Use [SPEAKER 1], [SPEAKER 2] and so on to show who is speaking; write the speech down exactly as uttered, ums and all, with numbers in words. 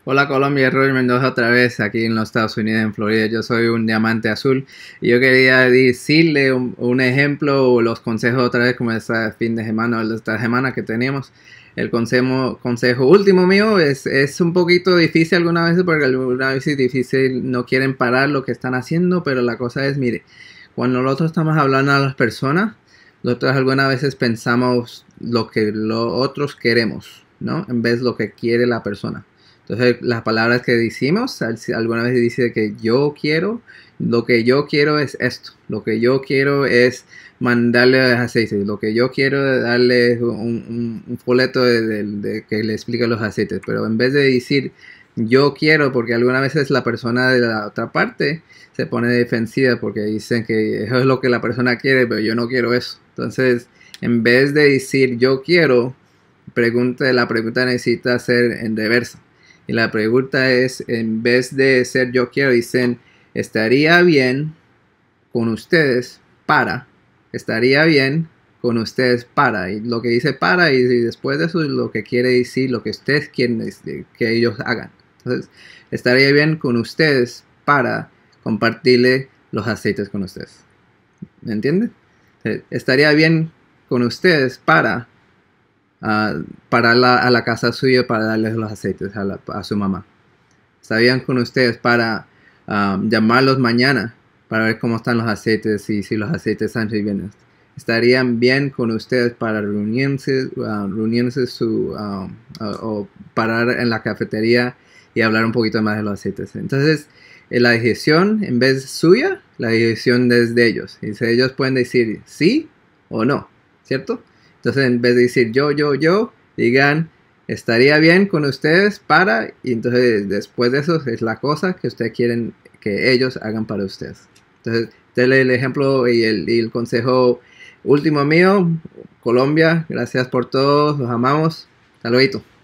[SPEAKER 1] Hola Colombia, Roger Mendoza otra vez aquí en los Estados Unidos, en Florida. Yo soy un diamante azul y yo quería decirle un, un ejemplo o los consejos otra vez como este fin de semana o esta semana que tenemos. El consejo, consejo último mío es, es un poquito difícil algunas veces porque algunas veces es difícil, no quieren parar lo que están haciendo, pero la cosa es, mire, cuando nosotros estamos hablando a las personas, nosotros algunas veces pensamos lo que los otros queremos, ¿no? En vez de lo que quiere la persona. Entonces, las palabras que decimos, alguna vez dice que yo quiero, lo que yo quiero es esto, lo que yo quiero es mandarle aceites, lo que yo quiero es darle un, un, un folleto de, de, de que le explique los aceites, pero en vez de decir yo quiero, porque algunas veces la persona de la otra parte se pone defensiva porque dicen que eso es lo que la persona quiere, pero yo no quiero eso. Entonces, en vez de decir yo quiero, pregunta, la pregunta necesita ser en reversa. Y la pregunta es, en vez de ser yo quiero, dicen, estaría bien con ustedes para, estaría bien con ustedes para. Y lo que dice para, y, y después de eso es lo que quiere decir, lo que ustedes quieren que ellos hagan. Entonces, estaría bien con ustedes para compartirle los aceites con ustedes. ¿Me entienden? Estaría bien con ustedes para Uh, para la, a la casa suya para darles los aceites a, la, a su mamá. Estarían con ustedes para um, llamarlos mañana para ver cómo están los aceites y si los aceites están bien. Estarían bien con ustedes para reunirse, uh, reunirse su, um, uh, o parar en la cafetería y hablar un poquito más de los aceites. Entonces, eh, la decisión en vez suya, la decisión es de ellos. Y si ellos pueden decir sí o no, ¿cierto? Entonces, en vez de decir yo, yo, yo, digan, estaría bien con ustedes para, y entonces después de eso es la cosa que ustedes quieren que ellos hagan para ustedes. Entonces, denle el ejemplo y el, y el consejo último mío, Colombia, gracias por todo, los amamos, hasta luego.